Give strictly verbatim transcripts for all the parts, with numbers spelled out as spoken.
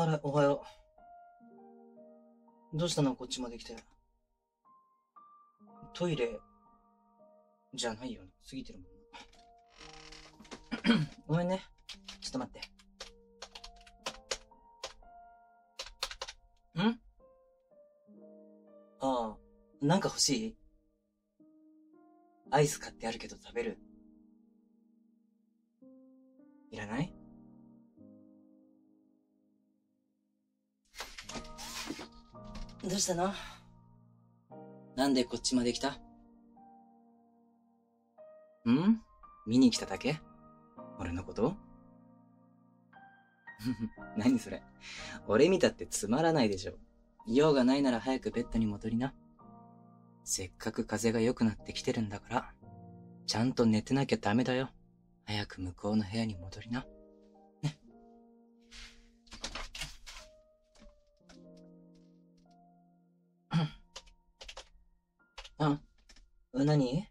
あら、おはよう。どうしたのこっちまで来て。トイレ、じゃないよな。過ぎてるもんな。ごめんね。ちょっと待って。んああ、なんか欲しい？アイス買ってあるけど食べる？いらない？どうしたの？なんでこっちまで来た？ん見に来ただけ？俺のこと？何それ。俺見たってつまらないでしょ。用がないなら早くベッドに戻りな。せっかく風が良くなってきてるんだから、ちゃんと寝てなきゃダメだよ。早く向こうの部屋に戻りな。ね。あ、何？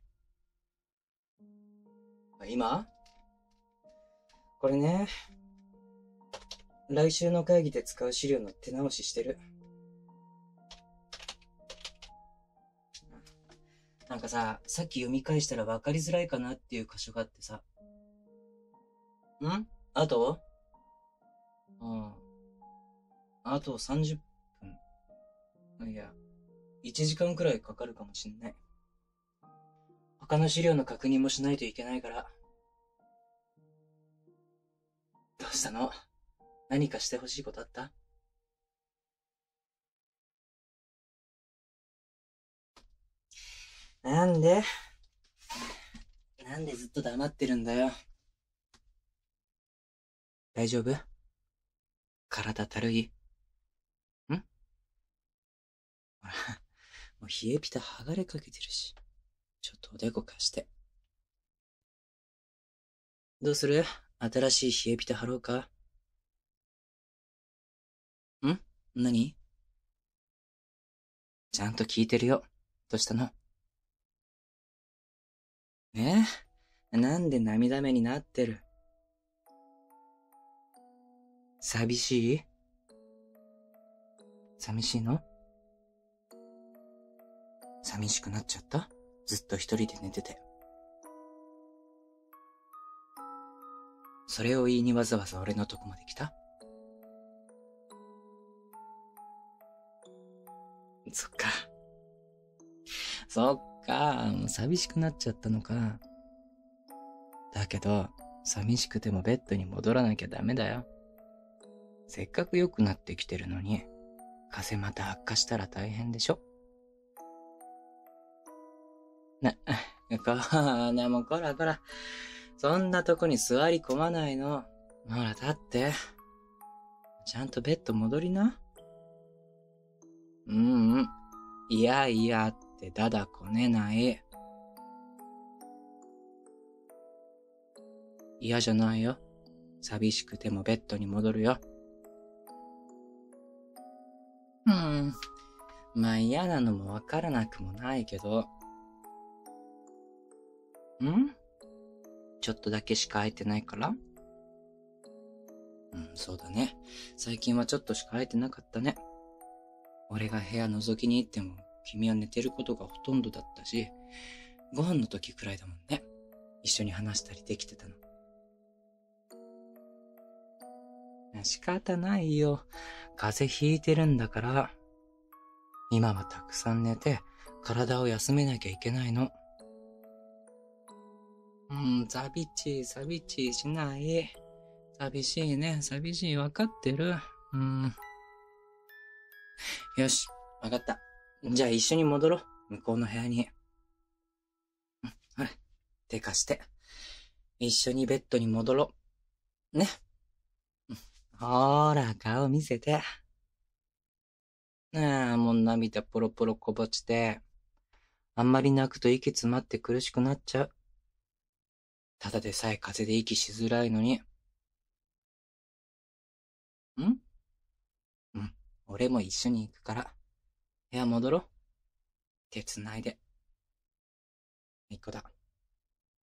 今？これね、来週の会議で使う資料の手直ししてる。なんかさ、さっき読み返したら分かりづらいかなっていう箇所があってさ。んあと？ああ。あとさんじゅっぷん。いや、いちじかんくらいかかるかもしんない。他の資料の確認もしないといけないから。どうしたの？何かしてほしいことあった？なんでなんでずっと黙ってるんだよ。大丈夫？体たるい？ん？ほら、もう冷えピタ剥がれかけてるし。ちょっとおでこ貸して。どうする？新しい冷えピタ貼ろうか？ん？何？ちゃんと聞いてるよ。どうしたの？え？なんで涙目になってる？寂しい？寂しいの？寂しくなっちゃった？ずっと一人で寝てて。それを言いにわざわざ俺のとこまで来た？そっか。そっか。もう寂しくなっちゃったのか。だけど、寂しくてもベッドに戻らなきゃダメだよ。せっかく良くなってきてるのに、風邪また悪化したら大変でしょ。な、こな、もうこらこら。そんなとこに座り込まないの。ほら、立って。ちゃんとベッド戻りな。うんうん。いやいやってだだこねない。嫌じゃないよ。寂しくてもベッドに戻るよ。うん。まあ嫌なのもわからなくもないけど。ん？ちょっとだけしか空いてないから？うん、そうだね。最近はちょっとしか空いてなかったね。俺が部屋覗きに行っても、君は寝てることがほとんどだったし、ご飯の時くらいだもんね。一緒に話したりできてたの。仕方ないよ。風邪ひいてるんだから。今はたくさん寝て、体を休めなきゃいけないの。うん、寂しい、寂しいしない。寂しいね、寂しい、わかってる。うん。よし、わかった。じゃあ一緒に戻ろう。向こうの部屋に。うん、ほら、手貸して。一緒にベッドに戻ろう。ね。ほーら、顔見せて。ああ、もう涙ポロポロこぼして。あんまり泣くと息詰まって苦しくなっちゃう。ただでさえ風邪で息しづらいのに。ん？うん。俺も一緒に行くから。部屋戻ろう。手繋いで。いっこだ。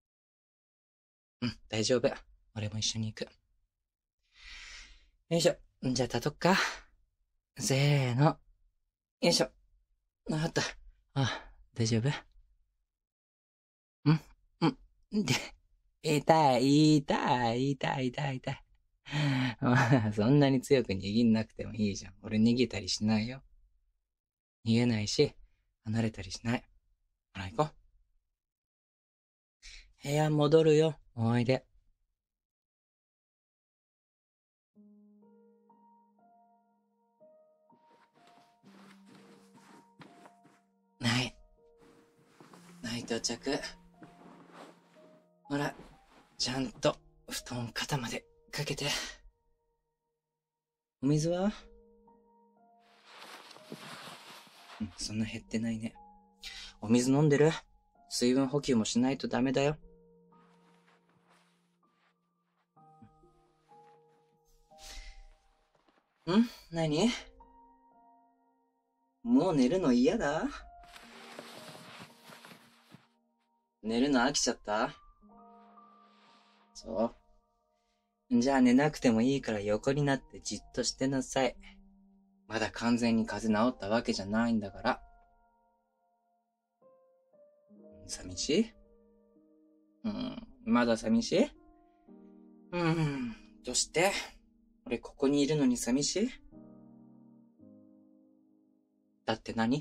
うん、大丈夫。俺も一緒に行く。よいしょ。 じゃあ、立とっか。せーの。よいしょ。あった。あ、大丈夫？んんで、痛い、痛い、痛い、痛い、痛い。まあ、そんなに強く握んなくてもいいじゃん。俺逃げたりしないよ。逃げないし、離れたりしない。ほら行こう。部屋戻るよ。おいで。ない。ない到着。ほら、ちゃんと布団肩までかけて。お水は？うん、そんな減ってないね。お水飲んでる？水分補給もしないとダメだよ。ん？何？もう寝るの嫌だ？寝るの飽きちゃった？そう。じゃあ寝なくてもいいから横になってじっとしてなさい。まだ完全に風邪治ったわけじゃないんだから。寂しい？うん、まだ寂しい？うん、どうして？俺ここにいるのに寂しい？だって何？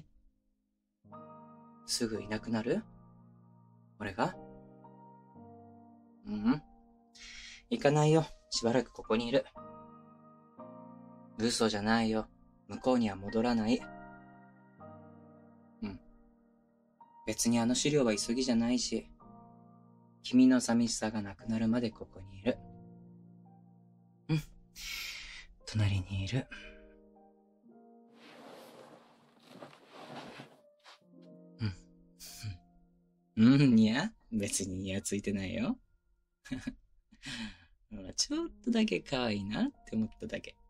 すぐいなくなる？俺が？うん。行かないよ。しばらくここにいる。嘘じゃないよ。向こうには戻らない。うん。別にあの資料は急ぎじゃないし、君の寂しさがなくなるまでここにいる。うん。隣にいる。うん。うん、にゃ？別ににやついてないよ。ちょっとだけ可愛いなって思っただけ。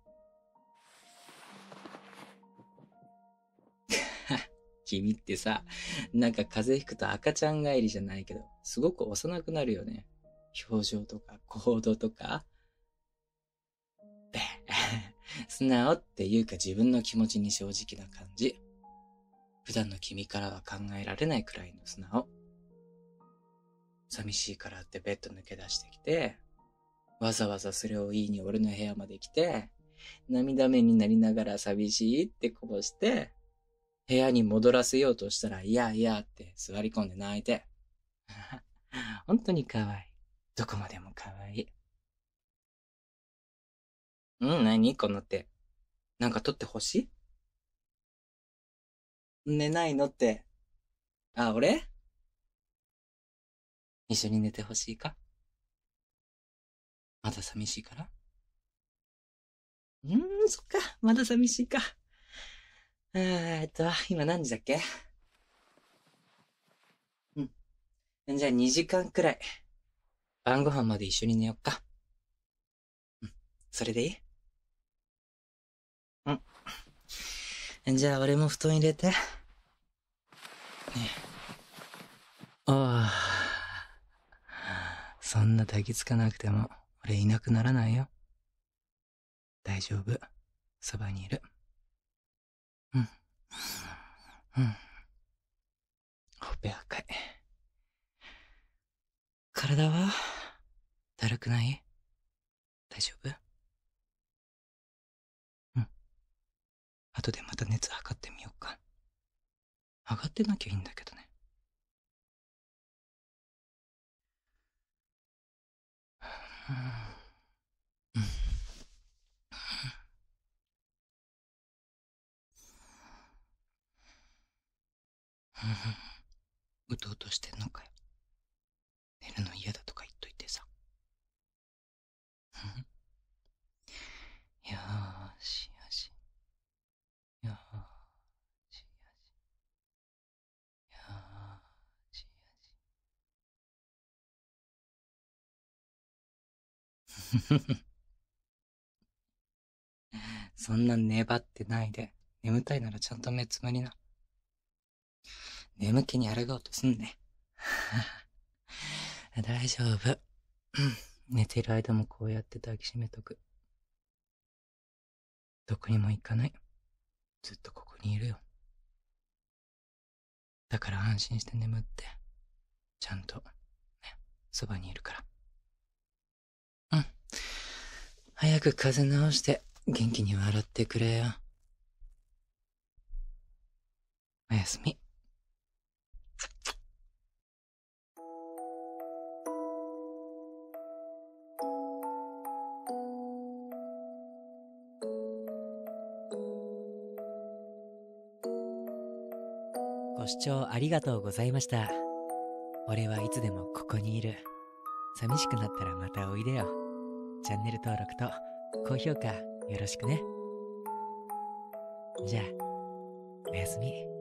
君ってさ、なんか風邪ひくと赤ちゃん帰りじゃないけど、すごく幼くなるよね。表情とか行動とか。べ素直っていうか自分の気持ちに正直な感じ。普段の君からは考えられないくらいの素直。寂しいからってベッド抜け出してきて、わざわざそれを言いに俺の部屋まで来て、涙目になりながら寂しいってこぼして、部屋に戻らせようとしたら、いやいやって座り込んで泣いて。本当に可愛い。どこまでも可愛い。うん、何この手。なんか取ってほしい？寝ないのって。あ、俺？一緒に寝てほしいか？まだ寂しいから？うーん、そっか。まだ寂しいか。えーっと、今何時だっけ？うん。じゃあにじかんくらい。晩ご飯まで一緒に寝よっか。うん。それでいい？うん。じゃあ俺も布団入れて。ねああ。そんな抱きつかなくても、俺いなくならないよ。大丈夫。そばにいる。うん。うん。ほっぺ赤い。体はだるくない？大丈夫？うん。後でまた熱測ってみようか。上がってなきゃいいんだけどね。うん。うとうとしてんのかよ。寝るの嫌だとか言っといてさ。よーしよし。よーしよし。よーしよし。そんな粘ってないで。眠たいならちゃんと目つむりな。眠気に抗おうとすんね。大丈夫。寝てる間もこうやって抱きしめとく。 どこにも行かない。ずっとここにいるよ。だから安心して眠って、ちゃんと、ね、そばにいるから。うん。早く風邪治して、元気に笑ってくれよ。おやすみ。 ご視聴ありがとうございました。俺はいつでもここにいる。寂しくなったらまたおいでよ。チャンネル登録と高評価よろしくね。じゃあ、おやすみ。